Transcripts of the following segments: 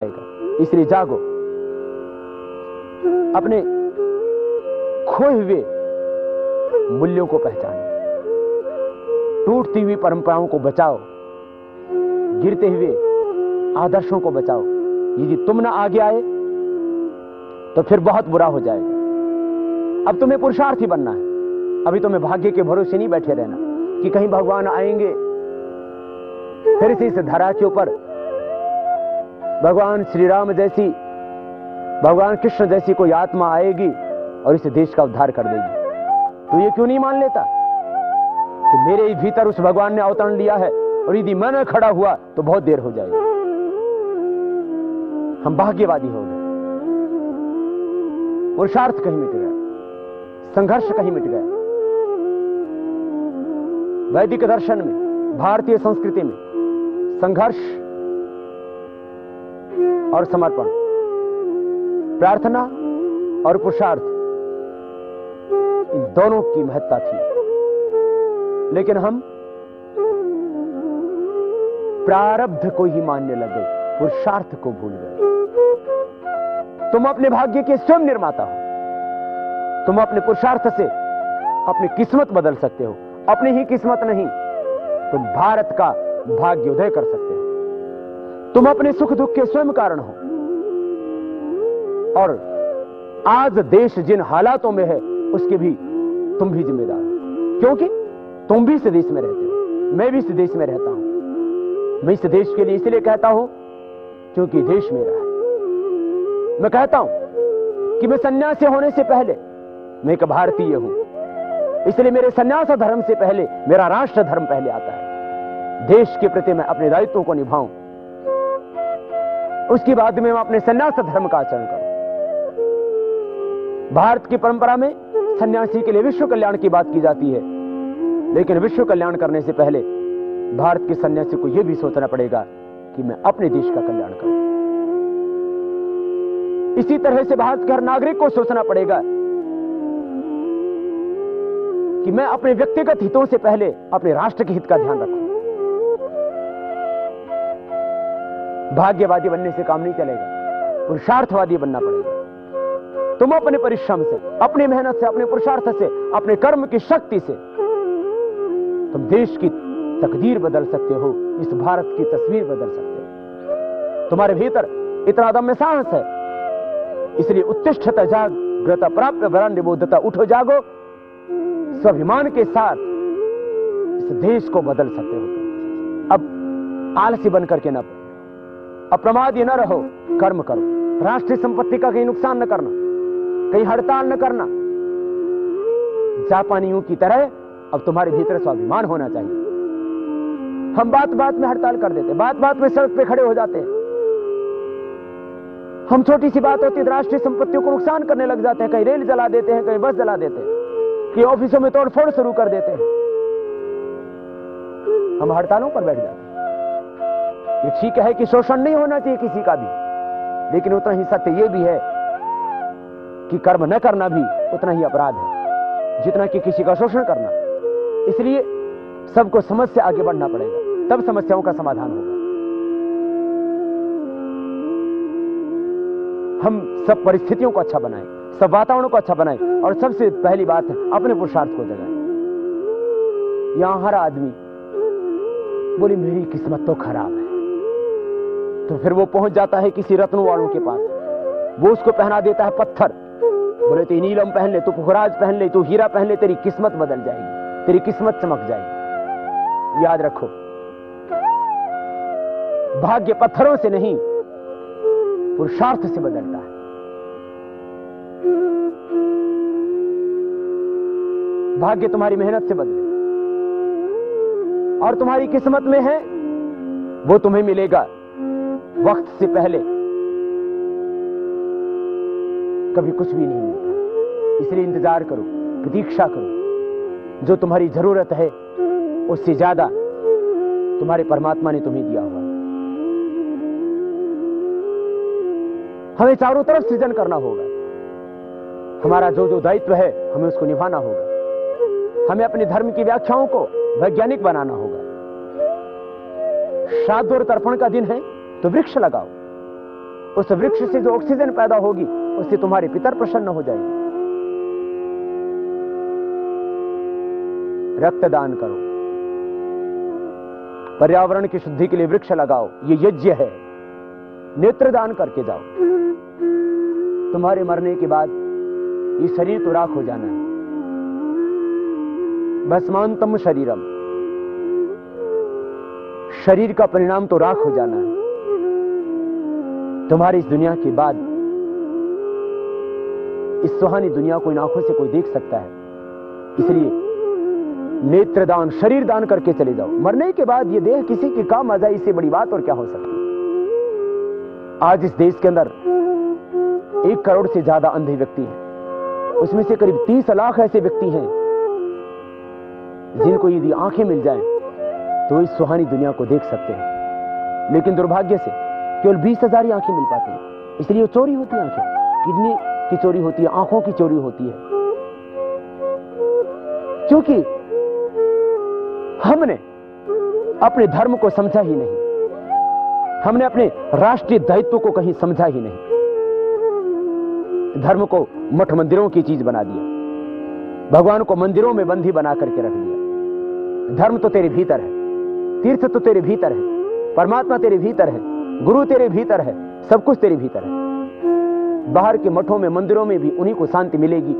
इसलिए जागो, अपने खोए हुए मूल्यों को पहचानो, टूटती हुई परंपराओं को बचाओ, गिरते हुए आदर्शों को बचाओ। यदि तुम ना आगे आए तो फिर बहुत बुरा हो जाएगा। अब तुम्हें पुरुषार्थी बनना है। अभी तुम्हें भाग्य के भरोसे नहीं बैठे रहना कि कहीं भगवान आएंगे, फिर से इस धरा के ऊपर भगवान श्री राम जैसी, भगवान कृष्ण जैसी कोई आत्मा आएगी और इस देश का उद्धार कर देगी। तो ये क्यों नहीं मान लेता कि मेरे ही भीतर उस भगवान ने अवतरण लिया है, और यदि मैं न खड़ा हुआ तो बहुत देर हो जाएगी। हम भाग्यवादी हो गए, पुरुषार्थ कहीं मिट गया, संघर्ष कहीं मिट गया। वैदिक दर्शन में, भारतीय संस्कृति में संघर्ष और समर्पण, प्रार्थना और पुरुषार्थ, इन दोनों की महत्ता थी। लेकिन हम प्रारब्ध को ही मानने लगे, पुरुषार्थ को भूल गए। तुम अपने भाग्य के स्वयं निर्माता हो। तुम अपने पुरुषार्थ से अपनी किस्मत बदल सकते हो। अपनी ही किस्मत नहीं, तुम भारत का भाग्योदय कर सकते हो। तुम अपने सुख दुख के स्वयं कारण हो। और आज देश जिन हालातों में है उसके भी तुम भी जिम्मेदार हो, क्योंकि तुम भी इस देश में रहते हो, मैं भी इस देश में रहता हूं। मैं इस देश के लिए इसलिए कहता हूं क्योंकि देश मेरा है। मैं कहता हूं कि मैं सन्यासी होने से पहले मैं एक भारतीय हूं, इसलिए मेरे सन्यास धर्म से पहले मेरा राष्ट्र धर्म पहले आता है। देश के प्रति मैं अपने दायित्वों को निभाऊं, उसके बाद में मैं अपने सन्यास धर्म का आचरण करूं। भारत की परंपरा में सन्यासी के लिए विश्व कल्याण की बात की जाती है, लेकिन विश्व कल्याण करने से पहले भारत के सन्यासी को यह भी सोचना पड़ेगा कि मैं अपने देश का कल्याण करूं। इसी तरह से भारत के हर नागरिक को सोचना पड़ेगा कि मैं अपने व्यक्तिगत हितों से पहले अपने राष्ट्र के हित का ध्यान रखूं। भाग्यवादी बनने से काम नहीं चलेगा, पुरुषार्थवादी बनना पड़ेगा। तुम अपने परिश्रम से, अपनी मेहनत से, अपने पुरुषार्थ से, अपने कर्म की शक्ति से तुम देश की तकदीर बदल सकते हो, इस भारत की तस्वीर बदल सकते हो। तुम्हारे भीतर इतना दम में साहस है, इसलिए उत्तिष्ठत जागृत प्राप्य वरण निबोधता, उठो जागो, स्वाभिमान के साथ इस देश को बदल सकते हो। अब आलसी बन करके न, अप्रमादी न रहो, कर्म करो, राष्ट्रीय संपत्ति का कहीं नुकसान न करना, कहीं हड़ताल न करना। जापानियों की तरह अब तुम्हारे भीतर स्वाभिमान होना चाहिए। हम बात बात में हड़ताल कर देते, बात बात में सड़क पे खड़े हो जाते हैं। हम छोटी सी बात होती है राष्ट्रीय संपत्तियों को नुकसान करने लग जाते हैं, कहीं रेल जला देते हैं, कहीं बस जला देते हैं, कि ऑफिसों में तोड़फोड़ शुरू कर देते हैं। हम हड़तालों पर बैठ जाते हैं। ये ठीक है कि शोषण नहीं होना चाहिए किसी का भी, लेकिन उतना ही सत्य यह भी है कि कर्म न करना भी उतना ही अपराध है जितना कि किसी का शोषण करना। इसलिए सबको समझ से आगे बढ़ना पड़ेगा, तब समस्याओं का समाधान होगा। हम सब परिस्थितियों को अच्छा बनाएं, सब वातावरण को अच्छा बनाएं, और सबसे पहली बात है अपने पुरुषार्थ को जगाएं। यहां हर आदमी बोली मेरी किस्मत तो खराब है, तो फिर वो पहुंच जाता है किसी रत्नों वालों के पास, वो उसको पहना देता है पत्थर, बोले तू नीलम पहन ले, तू पुखराज पहन ले, तू हीरा पहन ले, तेरी किस्मत बदल जाएगी, तेरी किस्मत चमक जाएगी। याद रखो, भाग्य पत्थरों से नहीं पुरुषार्थ से बदलता है। भाग्य तुम्हारी मेहनत से बदले, और तुम्हारी किस्मत में है वो तुम्हें मिलेगा वक्त से पहले कभी कुछ भी नहीं मिलता। इसलिए इंतजार करो, प्रतीक्षा करो, जो तुम्हारी जरूरत है उससे ज्यादा तुम्हारे परमात्मा ने तुम्हें दिया हुआ। हमें चारों तरफ सृजन करना होगा। हमारा जो जो दायित्व है हमें उसको निभाना होगा। हमें अपने धर्म की व्याख्याओं को वैज्ञानिक बनाना होगा। श्राद्ध और तर्पण का दिन है तो वृक्ष लगाओ, उस वृक्ष से जो ऑक्सीजन पैदा होगी उससे तुम्हारे पितर प्रसन्न हो जाएंगे। रक्तदान करो, पर्यावरण की शुद्धि के लिए वृक्ष लगाओ, ये यज्ञ है। नेत्रदान करके जाओ। तुम्हारे मरने के बाद ये शरीर तो राख हो जाना है। भस्मांतम शरीरम, शरीर का परिणाम तो राख हो जाना है। तुम्हारी इस दुनिया के बाद इस सुहानी दुनिया को इन आंखों से कोई देख सकता है। इसलिए नेत्रदान, शरीर दान करके चले जाओ। मरने के बाद ये देह किसी के काम आ जाए, इससे बड़ी बात और क्या हो सकती है। आज इस देश के अंदर 1 करोड़ से ज्यादा अंधे व्यक्ति हैं। उसमें से करीब 30 लाख ऐसे व्यक्ति हैं जिनको यदि आंखें मिल जाएं तो इस सुहानी दुनिया को देख सकते हैं। लेकिन दुर्भाग्य से केवल 20,000 ही आंखें मिल पाती हैं। इसलिए चोरी होती है, आंखें, किडनी की चोरी होती है, आंखों की चोरी होती है, क्योंकि हमने अपने धर्म को समझा ही नहीं, हमने अपने राष्ट्रीय दायित्व को कहीं समझा ही नहीं। धर्म को मठ मंदिरों की चीज बना दिया, भगवान को मंदिरों में बंदी बना करके रख दिया। धर्म तो तेरे भीतर है, तीर्थ तो तेरे भीतर है, परमात्मा तेरे भीतर है, गुरु तेरे भीतर है, सब कुछ तेरे भीतर है। बाहर के मठों में, मंदिरों में भी उन्हीं को शांति मिलेगी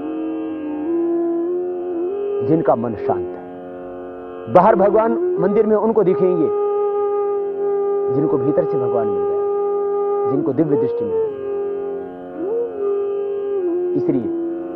जिनका मन शांत है। बाहर भगवान मंदिर में उनको दिखेंगे जिनको भीतर से भगवान मिल गया, जिनको दिव्य दृष्टि मिल गई। इसलिए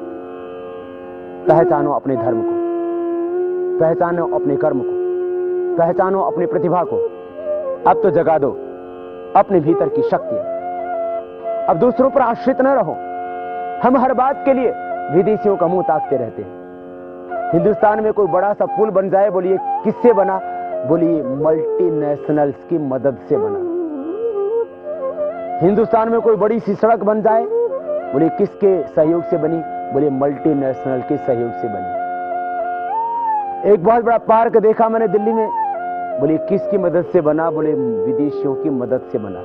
पहचानो अपने धर्म को, पहचानो अपने कर्म को, पहचानो अपनी प्रतिभा को। अब तो जगा दो अपने भीतर की शक्तियां। अब दूसरों पर आश्रित न रहो। हम हर बात के लिए विदेशियों का मुंह ताकते रहते हैं। हिंदुस्तान में कोई बड़ा सा पुल बन जाए, बोलिए किससे बना? बोलिए मल्टीनेशनल्स की मदद से बना। हिंदुस्तान में कोई बड़ी सी सड़क बन जाए, बोलिए किसके सहयोग से बनी? बोलिए मल्टीनेशनल के सहयोग से बनी। एक बहुत बड़ा पार्क देखा मैंने दिल्ली में, बोलिए किसकी मदद से बना? बोले विदेशियों की मदद से बना।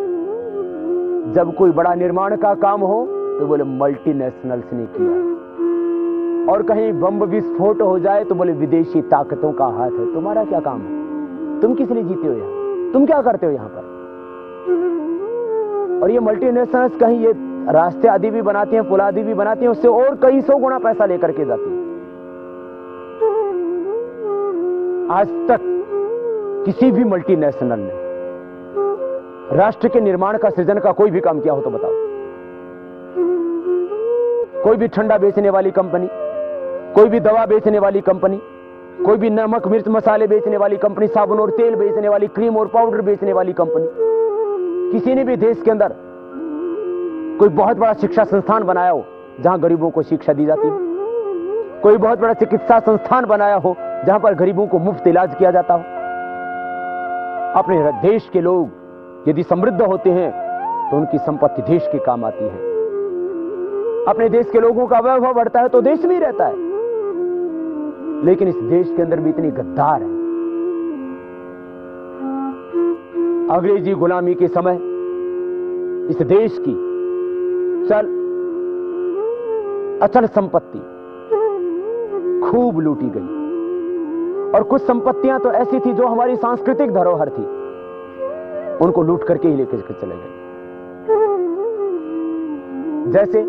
जब कोई बड़ा निर्माण का काम हो तो बोले मल्टीनेशनल्स ने किया। और कहीं बम विस्फोट हो जाए तो बोले विदेशी ताकतों का हाथ है। तुम्हारा क्या काम है? तुम किस लिए जीते हो यहां? तुम क्या करते हो यहां पर? और ये मल्टीनेशनल्स कहीं ये रास्ते आदि भी बनाते हैं, पुल आदि भी बनाते हैं, उससे और कई 100 गुना पैसा लेकर के जाती है। आज तक किसी भी मल्टीनेशनल ने राष्ट्र के निर्माण का, सृजन का कोई भी काम किया हो तो बताओ। कोई भी ठंडा बेचने वाली कंपनी, कोई भी दवा बेचने वाली कंपनी, कोई भी नमक मिर्च मसाले बेचने वाली कंपनी, साबुन और तेल बेचने वाली, क्रीम और पाउडर बेचने वाली कंपनी, किसी ने भी देश के अंदर कोई बहुत बड़ा शिक्षा संस्थान बनाया हो जहां गरीबों को शिक्षा दी जाती हो? कोई बहुत बड़ा चिकित्सा संस्थान बनाया हो जहां पर गरीबों को मुफ्त इलाज किया जाता हो? अपने देश के लोग यदि समृद्ध होते हैं तो उनकी संपत्ति देश के काम आती है। अपने देश के लोगों का वैभव बढ़ता है तो देश में ही रहता है। लेकिन इस देश के अंदर भी इतनी गद्दार है। अंग्रेजी गुलामी के समय इस देश की अचल संपत्ति खूब लूटी गई। और कुछ संपत्तियां तो ऐसी थी जो हमारी सांस्कृतिक धरोहर थी, उनको लूट करके ही लेकर चले गए। जैसे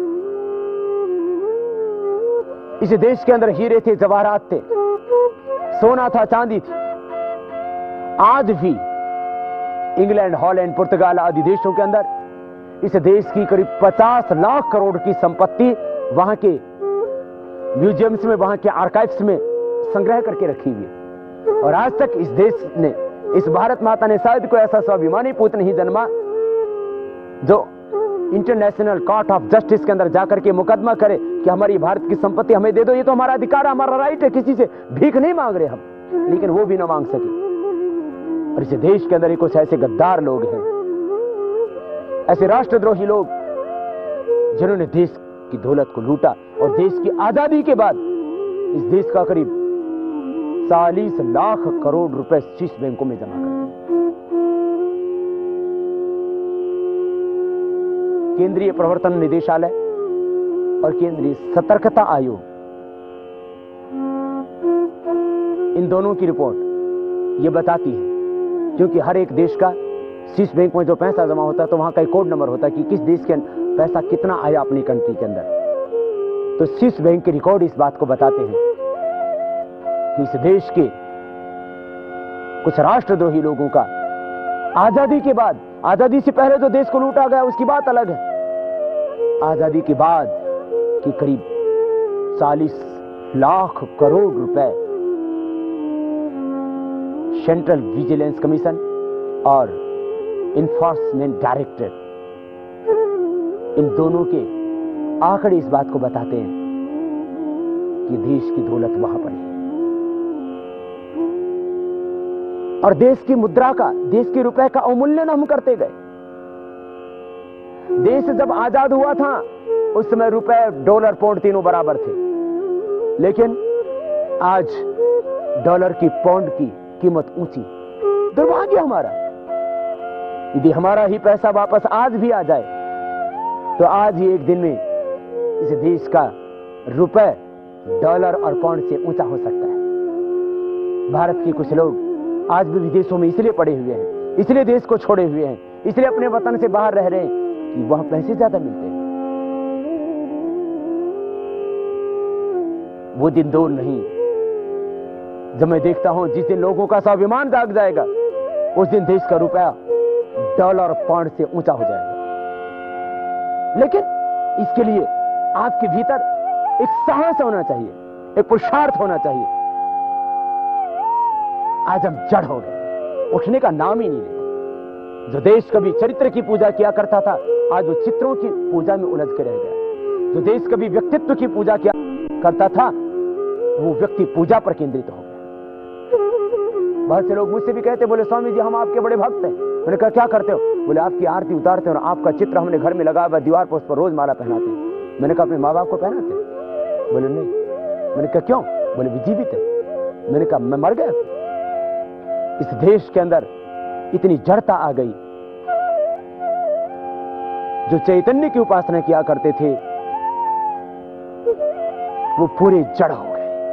इस देश के अंदर हीरे थे, जवाहरात थे, सोना था, चांदी थी। आज भी इंग्लैंड, हॉलैंड, पुर्तगाल आदि देशों के अंदर इस देश की करीब 50 लाख करोड़ की संपत्ति वहां के म्यूजियम्स में, वहां के आर्काइव्स में संग्रह करके रखी हुई है। और आज तक इस देश ने, इस भारत माता ने शायद कोई ऐसा स्वाभिमानी पुत्र नहीं जन्मा जो इंटरनेशनल कोर्ट ऑफ जस्टिस के अंदर जाकर के मुकदमा करे कि हमारी भारत की संपत्ति हमें दे दो, ये तो हमारा अधिकार है, हमारा राइट है, किसी से भीख नहीं मांग रहे हम। लेकिन वो भी ना मांग सके। और इस देश के अंदर कुछ ऐसे गद्दार लोग हैं, ऐसे राष्ट्रद्रोही लोग जिन्होंने देश की दौलत को लूटा। और देश की आजादी के बाद इस देश का करीब 40 लाख करोड़ रुपए स्विस बैंकों में जमा कर दिए। केंद्रीय प्रवर्तन निदेशालय और केंद्रीय सतर्कता आयोग, इन दोनों की रिपोर्ट ये बताती है, क्योंकि हर एक देश का स्विस बैंक में जो पैसा जमा होता है तो वहां का एक कोड नंबर होता है कि किस देश के पैसा कितना आया अपनी कंट्री के अंदर। तो स्विस बैंक के रिकॉर्ड इस बात को बताते हैं कि इस देश के कुछ राष्ट्रद्रोही लोगों का आजादी के बाद, आजादी से पहले जो देश को लूटा गया उसकी बात अलग है, आजादी के बाद की करीब 40 लाख करोड़ रुपए सेंट्रल विजिलेंस कमीशन और इन्फोर्समेंट डायरेक्टरेट, इन दोनों के आंकड़े इस बात को बताते हैं कि देश की दौलत वहां पड़ी और देश की मुद्रा का, देश के रुपए का अवमूल्यन हम करते गए। देश जब आजाद हुआ था उस समय रुपए, डॉलर, पाउंड तीनों बराबर थे, लेकिन आज डॉलर की, पाउंड की कीमत ऊंची। दुर्भाग्य हमारा, यदि हमारा ही पैसा वापस आज भी आ जाए तो आज ही एक दिन में इस देश का रुपए डॉलर और पाउंड से ऊंचा हो सकता है। भारत के कुछ लोग आज भी विदेशों में इसलिए पड़े हुए हैं, इसलिए देश को छोड़े हुए हैं, इसलिए अपने वतन से बाहर रह रहे हैं कि वहां पैसे ज्यादा मिलते हैं। वो दिन दूर नहीं जब मैं देखता हूं जिस दिन लोगों का स्वाभिमान जाग जाएगा उस दिन देश का रुपया डॉलर और पाउंड से ऊंचा हो जाएगा। लेकिन इसके लिए आपके भीतर एक साहस होना चाहिए, एक पुरुषार्थ होना चाहिए। आज हम जड़ हो गए, उठने का नाम ही नहीं लेते। जो देश कभी चरित्र की पूजा किया करता था आज वो चित्रों की पूजा में उलझ के रह गया। जो देश कभी व्यक्तित्व की पूजा किया करता था वो व्यक्ति पूजा पर केंद्रित हो गया। बहुत से लोग मुझसे भी कहते, बोले स्वामी जी हम आपके बड़े भक्त हैं। मैंने कहा क्या करते हो? बोले आपकी आरती उतारते हैं और आपका चित्र हमने घर में लगा हुआ दीवार पर, उस पर रोज माला पहनाते हैं। मैंने कहा अपने माँ बाप को पहनाते? बोले नहीं। मैंने कहा क्यों? बोले भी जीवित है। मैंने कहा मैं मर गया। इस देश के अंदर इतनी जड़ता आ गई, जो चैतन्य की उपासना किया करते थे वो पूरे जड़ हो गए।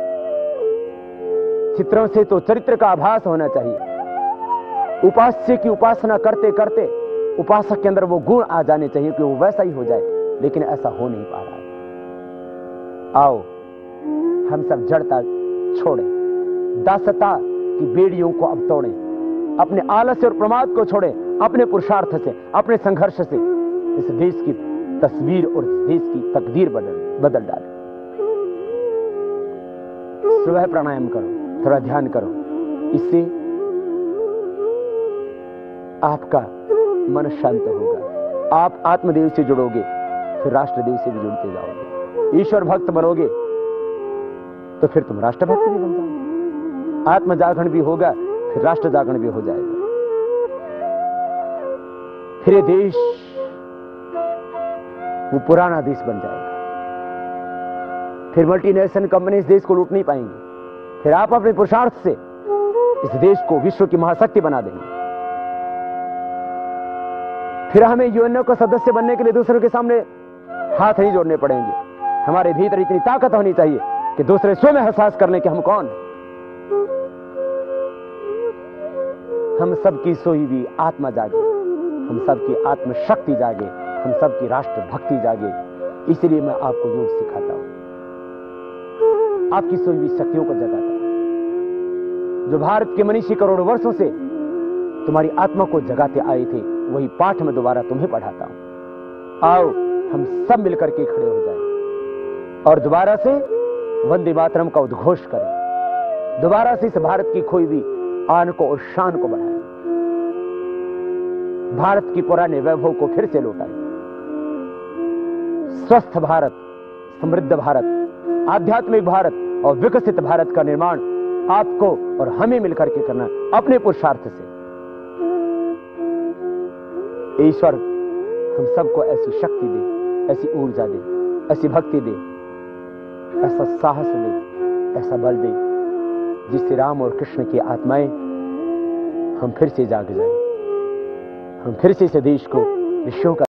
चित्रों से तो चरित्र का आभास होना चाहिए। उपास्य की उपासना करते करते उपासक के अंदर वो गुण आ जाने चाहिए कि वो वैसा ही हो जाए, लेकिन ऐसा हो नहीं पा रहा है। आओ हम सब जड़ता छोड़ें, दासता की बेड़ियों को अब तोड़ें, अपने आलस्य और प्रमाद को छोड़ें, अपने पुरुषार्थ से, अपने संघर्ष से इस देश की तस्वीर और इस देश की तकदीर बदल डालें। सुबह प्राणायाम करो, थोड़ा ध्यान करो, इससे आपका मन शांत होगा। आप आत्मदेव से जुड़ोगे, फिर राष्ट्रदेव से भी जुड़ते जाओगे। ईश्वर भक्त बनोगे तो फिर तुम राष्ट्रभक्त भी बन जाओगे। आत्म जागरण भी होगा, फिर राष्ट्र जागरण भी हो जाएगा। फिर ये देश वो पुराना देश बन जाएगा। फिर मल्टीनेशनल कंपनी इस देश को लूट नहीं पाएंगी। फिर आप अपने पुरुषार्थ से इस देश को विश्व की महाशक्ति बना देंगे। फिर हमें यूएनओ का सदस्य बनने के लिए दूसरों के सामने हाथ नहीं जोड़ने पड़ेंगे। हमारे भीतर इतनी ताकत होनी चाहिए कि दूसरे स्वयं एहसास कर लें कि हम कौन हैं। हम सबकी सोई हुई आत्मा जागे, हम सबकी आत्मशक्ति जागे, हम सबकी राष्ट्र भक्ति जागे। इसलिए मैं आपको योग सिखाता हूं, आपकी सोई हुई शक्तियों को जगाता हूं। जो भारत के मनीषी करोड़ों वर्षों से तुम्हारी आत्मा को जगाते आए थे, वही पाठ में दोबारा तुम्हें पढ़ाता हूं। आओ हम सब मिलकर के खड़े हो जाएं और दोबारा से वंदे मातरम का उद्घोष करें। दोबारा से इस भारत की खोई हुई आन को और शान को बढ़ाएं। भारत की पुराने वैभव को फिर से लौटाएं। स्वस्थ भारत, समृद्ध भारत, आध्यात्मिक भारत और विकसित भारत का निर्माण आपको और हमें मिलकर के करना अपने पुरुषार्थ से। ईश्वर हम सबको ऐसी शक्ति दे, ऐसी ऊर्जा दे, ऐसी भक्ति दे, ऐसा साहस दे, ऐसा बल दे, जिससे राम और कृष्ण की आत्माएं हम फिर से जाग जाएं, हम फिर से इस देश को ऋषियों का